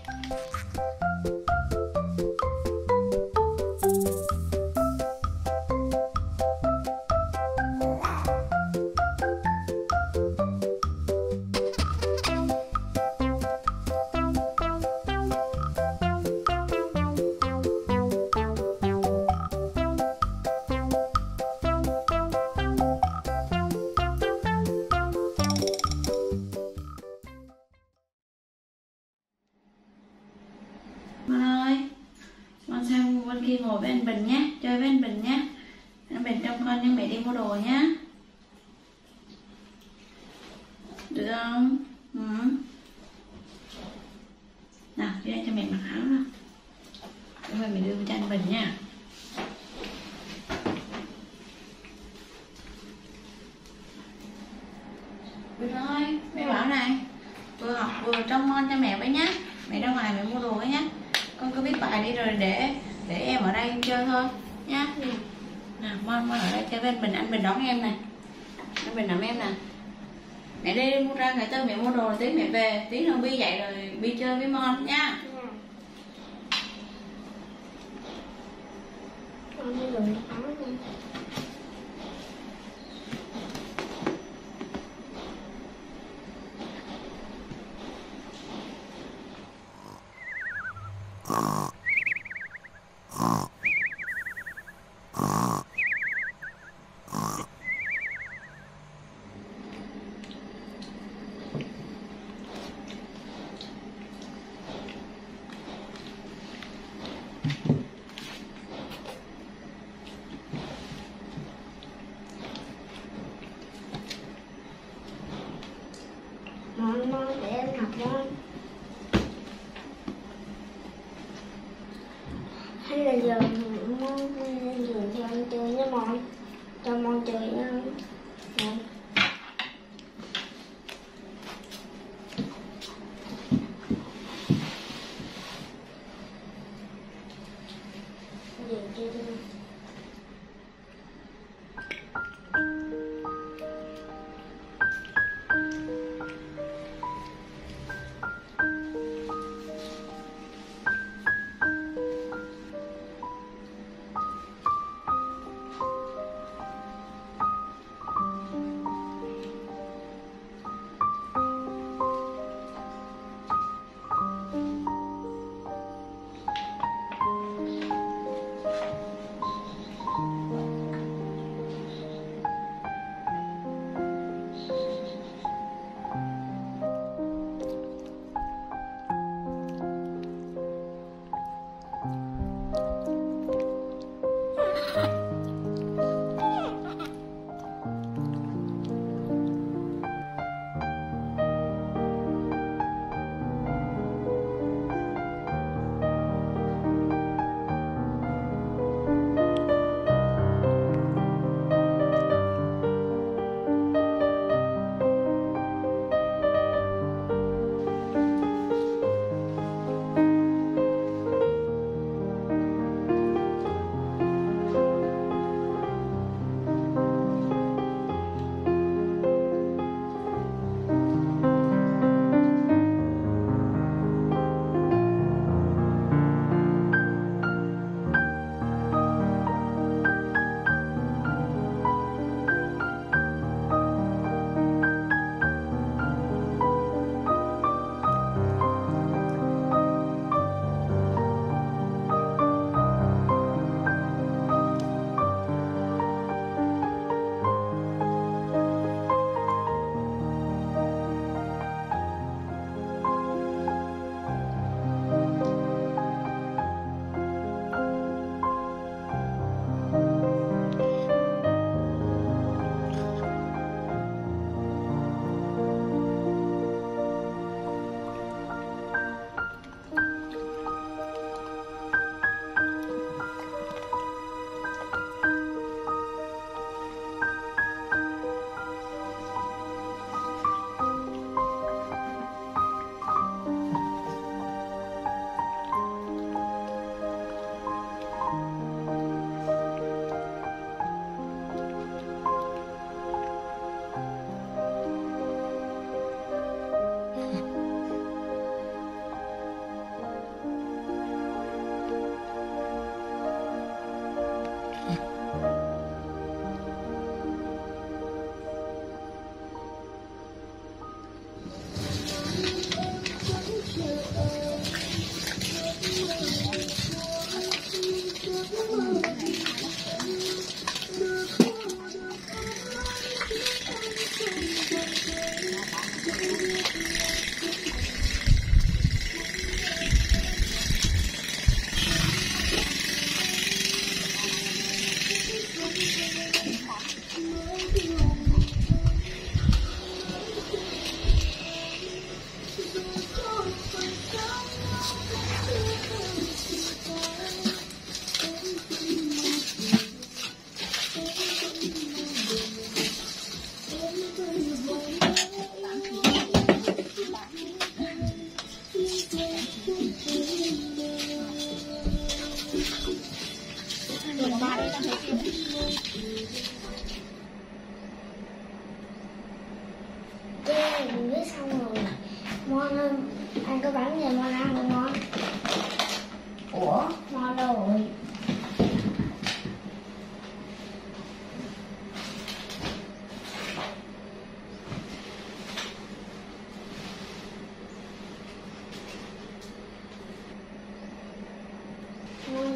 Con ơi, con sang bên kia ngồi với anh Bình nhé, chơi với anh Bình nhé. Anh Bình trông con nhưng mẹ đi mua đồ nhé. Được không? Nào, đưa cho mẹ mặc áo nào. Rồi mẹ đưa cho anh Bình nha. Bình ơi, mẹ bảo này, vừa học vừa trông mon cho mẹ với nhá. Mẹ ra ngoài mẹ mua đồ ấy nhá. Con cứ viết bài đi rồi để em ở đây em chơi thôi nhá. Nào, Mon ở đây chơi với anh Bình đón em này. Anh Bình đón em nè. Mẹ đi mua ra ngày tư mẹ mua đồ rồi tí mẹ về, tí nữa Bi dậy rồi Bi chơi với Mon nha. Con đi lượm áo nha. Mon để em học Mon. Hay là giờ Mon giờ cho anh chơi với Mon, cho Mon chơi với Mon. Giờ chơi đi.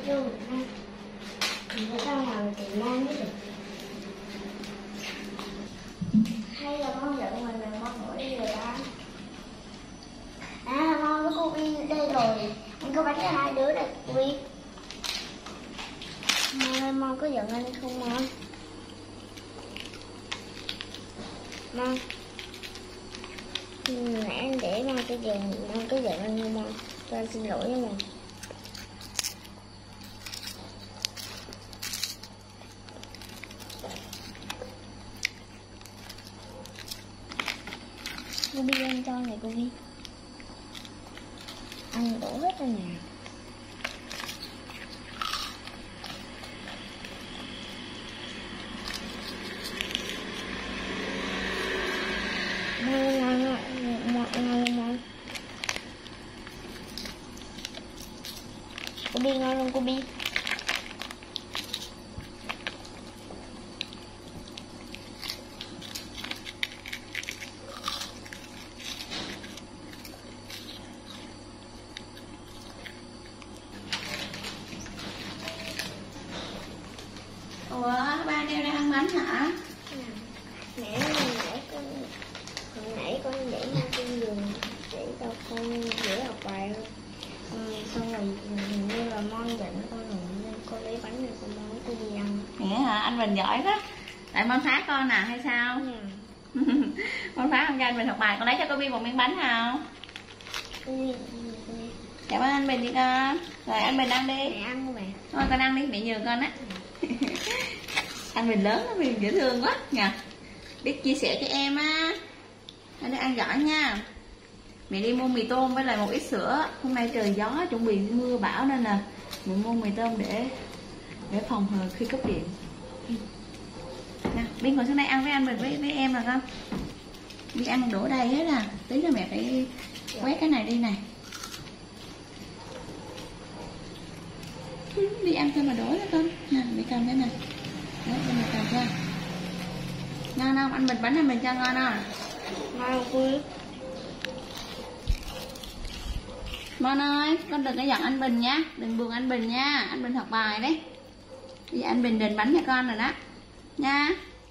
vô Việt Nam. Người ta làm Việt Nam mới được. Hay là con giận mình là con đuổi đi người ta. À, Mon với cô Bi đây rồi. Anh có bánh cho hai đứa đây, cô Bi. Mon có giận anh không Mon? Mon. Nãy anh để Mon cái giận, Mon có giận anh không Mon? Cho anh xin lỗi nha Mon. Cô Bi ăn cho này cô Bi. Ăn đổ hết rồi nè. Ngon. Cô Bi ngon không cô Bi? Ủa, ba đeo ra ăn bánh hả? Mẹ hồi nãy con để Mon trên giường để cho con dễ học bài thôi. Xong rồi hình như là Mon giận con rồi nên con lấy bánh này con Mon cô đi ăn. Nghĩa hả? Anh Bình giỏi đó. Tại Mon phá con à hay sao? Mon phá không cho anh Bình học bài. Con lấy cho cô Bi một miếng bánh nào. Cảm ơn anh Bình đi con. Rồi anh Bình ăn đi. Mẹ ăn mẹ. Thôi con ăn đi, mẹ nhường con á. Anh Bình lớn lắm, mình dễ thương quá nha. Biết chia sẻ cho em á. Anh đi ăn giỏi nha. Mẹ đi mua mì tôm với lại một ít sữa. Hôm nay trời gió chuẩn bị mưa bão nên là mẹ mua mì tôm để phòng hờ khi cúp điện. Nè, Bi ngồi xuống đây ăn với anh Bình với em là con. Bi ăn một đổ đầy hết à. Tí nữa mẹ phải quét cái này đi này. Đi ăn cho mà đổ đó con. Nè, Bi cầm cái này. Đấy, bên này cầm ra. Ngon không? Anh Bình bánh anh Bình cho ngon không? Ngon quý. Mon ơi, con đừng có giận anh Bình nha. Đừng buồn anh Bình nha. Anh Bình học bài đấy. Bây giờ anh Bình đền bánh cho con rồi đó. Nha.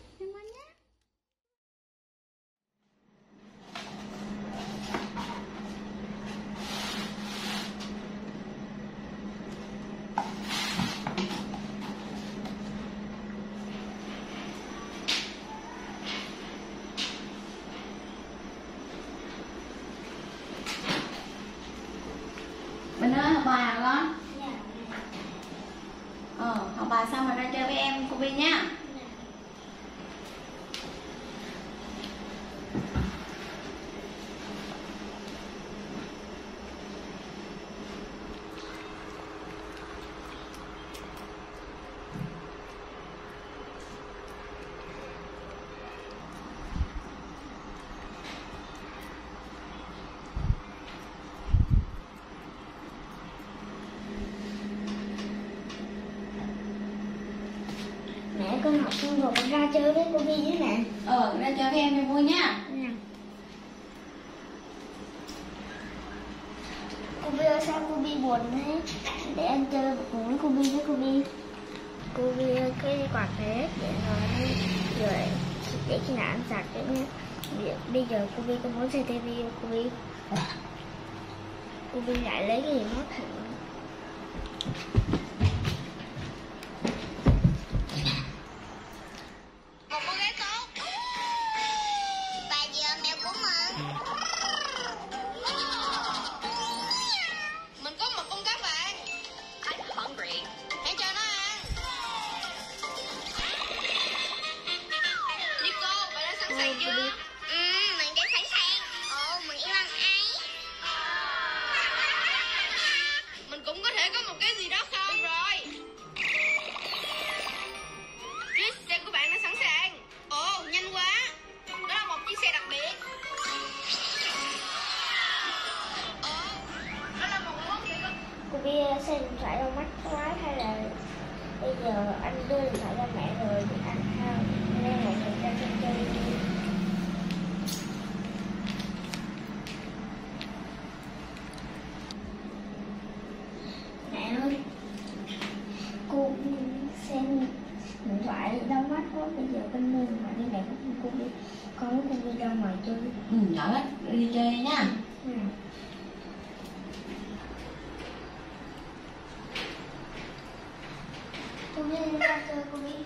Bình ơi, học bài hả con? Học bài xong rồi ra chơi với em cô Bi nha. Mẹ con học xong rồi con ra chơi với cô Bi với mẹ. Ra chơi với em cho vui nha. Cô Bi ơi sao cô Bi buồn thế? Để anh chơi cùng với cô Bi với cô Bi. Cô Bi ơi cái quạt này để rồi để khi nào ăn sạch đấy nhé. Bây giờ cô Bi có muốn xem TV không cô Bi? Cô Bi lại lấy cái remote hả? Một cô gái tốt. Và giờ mèo của mình. Mình có một con cá vàng. I'm hungry. Hãy cho nó ăn. Nico, bạn đã sẵn sàng chưa? Mình đã sẵn sàng. Ồ, mình yêu ăn ấy. Mình cũng có thể có một cái gì đó không? Được rồi. Chiếc xe của bạn đã sẵn sàng. Ồ, nhanh quá. Đó là một chiếc xe đặc biệt. Đó là một món gì cơ? Cô Bi xem điện thoại đâu mắt quá hay là bây giờ anh đưa điện thoại cho mẹ rồi thì anh sao nên mọi người ra sân chơi đi. Mẹ ơi, bây giờ bên nơi mà đi mẹ với cô đi, con với cô đi ra ngoài chơi. Giỏi hết, đi chơi nha. Cô đi ra chơi cô đi.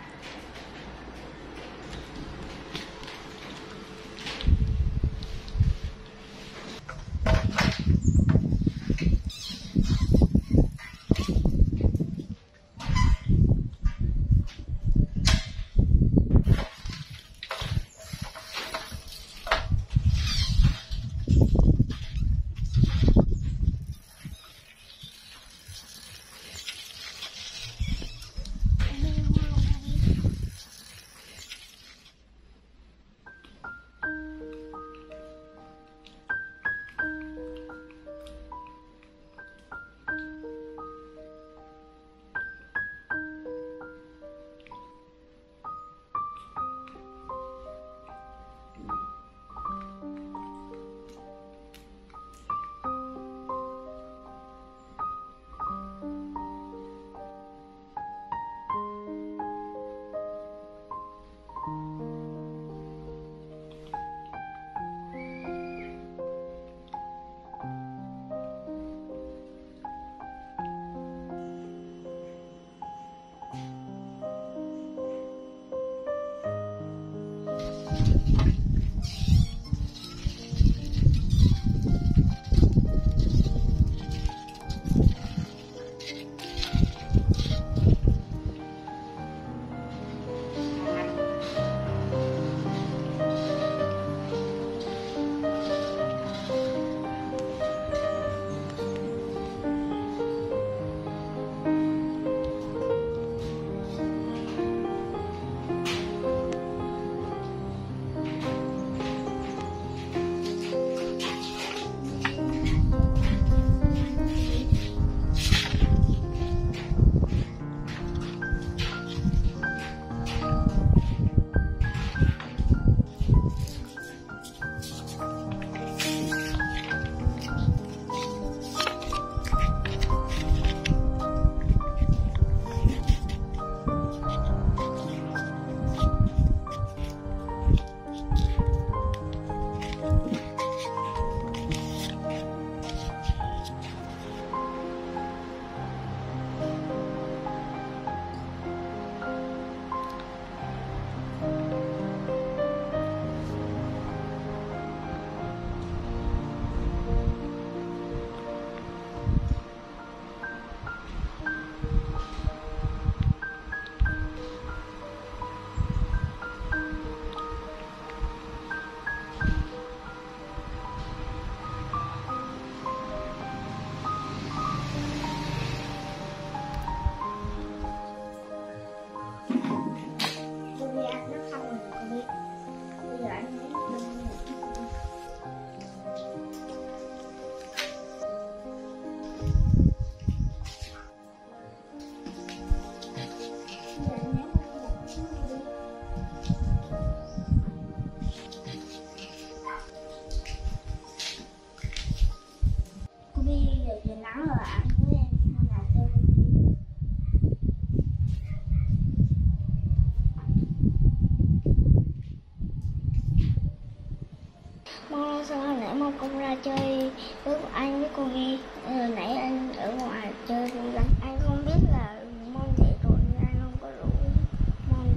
Mong con ra chơi với anh với cô Vi. Nãy anh ở ngoài chơi thì anh không biết là mong vậy rồi nên anh không có rủ. Mong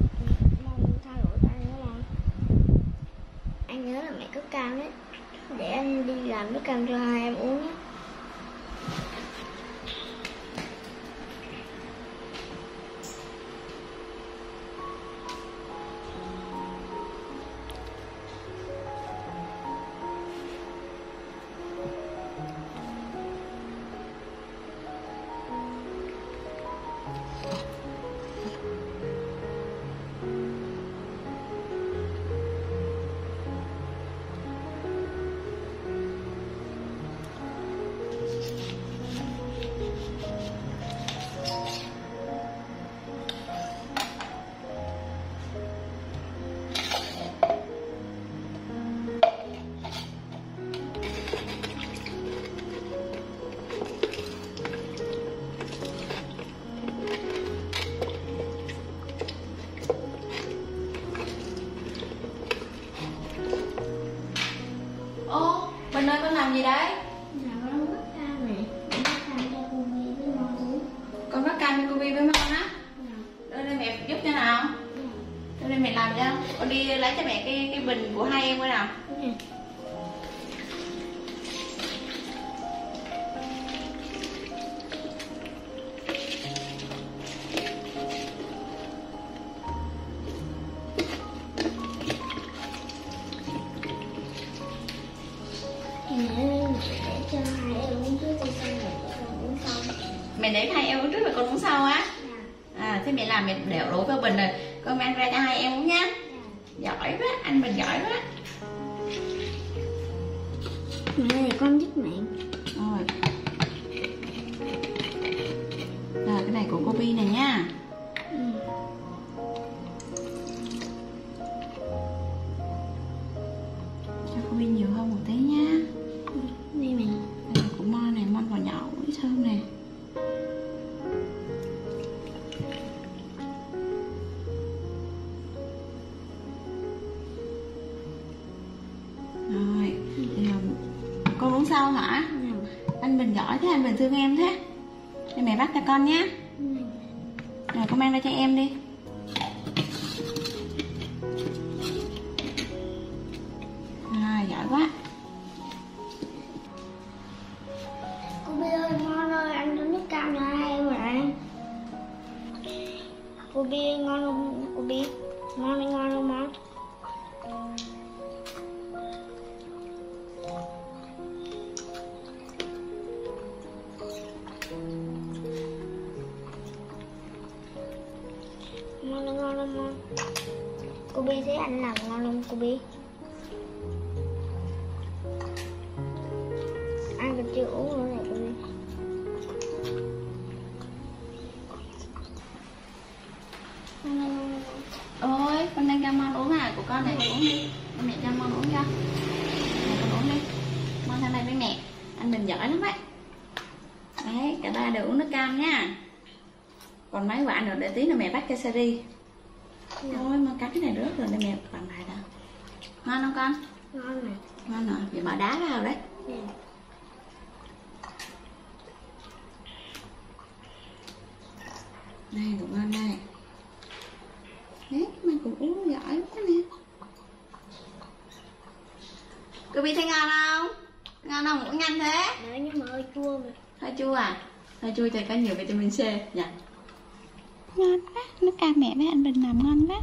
tha lỗi cho anh đúng không? Anh nhớ là mẹ có cam đấy, để anh đi làm cái cam cho hai em uống nhé. Bi lấy cho mẹ cái bình của hai em coi nào. Để cho hai em uống trước con xong rồi con uống sau. Mẹ để hai em uống trước rồi con uống sau á? À, thế mẹ làm mẹ đổ đổ vào bình rồi con mang ra cho hai em uống nhá. Giỏi quá, anh mình giỏi quá. Mẹ này con giúp mẹ. Rồi. Rồi cái này của cô Bi này nha. Cho cô Bi nhiều hơn một tí nha. Đây mẹ. Đây là của Mon này, Mon vào nhỏ ít hơn nè. Rồi, thì con uống sau hả? Anh Bình giỏi thế, anh Bình thương em thế. Để mẹ bắt cho con nhé. Rồi con mang ra cho em đi. Rồi, giỏi quá. Cô Bi ơi, ngon ơi, anh có nước cam cho hai em rồi anh. Cô Bi ngon không? Cô Bi ngon hay ngon không Mon? Ngon hay ngon không Mon? Cô Bi thấy anh làm ngon không cô Bi? Anh còn chưa uống nữa này cô Bi. Ôi, con đang cho Mon uống à? Của con này uống đi. Mẹ cho Mon uống cho. Này con uống đi. Mon sang đây với mẹ. Anh Bình giỏi lắm đấy. Đấy, cả ba đều uống nước cam nha. Còn mấy quả nữa để tí nữa mẹ bắt cho Sari. Ôi, Mon cắt cái này rớt rồi để mẹ bằng lại đó. Ngon không con? Ngon mà. Ngon rồi, giờ bỏ đá vào đấy. Đây, đồ ngon đây. Đấy, mình cũng uống giỏi quá nè. Cô Bi thấy ngon không? Ngon không? Uống nhanh thế? Đấy, nhưng mà hơi chua mà. Hơi chua à? Hơi chua cho có nhiều vitamin C dạ. Ngon quá, nước cam mẹ với anh Bình làm ngon quá.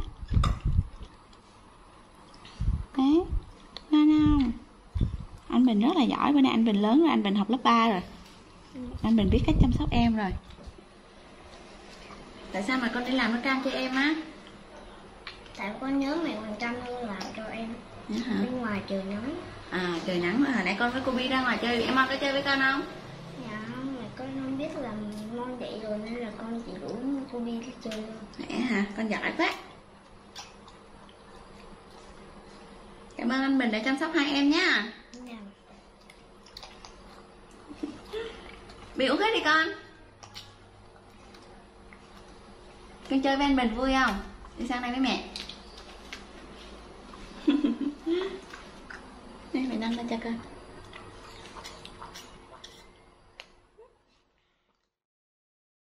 Đấy, ngon không? Anh Bình rất là giỏi, bữa nay anh Bình lớn rồi, anh Bình học lớp 3 rồi. Anh Bình biết cách chăm sóc em rồi. Tại sao mà con đi làm nước cam cho em á? Tại con nhớ mẹ Hoàng Trâm luôn làm cho em. Hả? Bên ngoài trời nắng. À, trời nắng hồi nãy con với cô Bi ra ngoài chơi, em Mon có chơi với con không? Dạ, mà con không biết làm ngon vậy rồi nên là con chỉ rủ cô Bi đi chơi thôi. Mẹ hả? Con giỏi quá. Cảm ơn anh Bình đã chăm sóc hai em nha. Dạ. Bi uống hết đi con. Con chơi với anh Bình vui không? Đi sang đây với mẹ. Đây mẹ nâng lên cho con.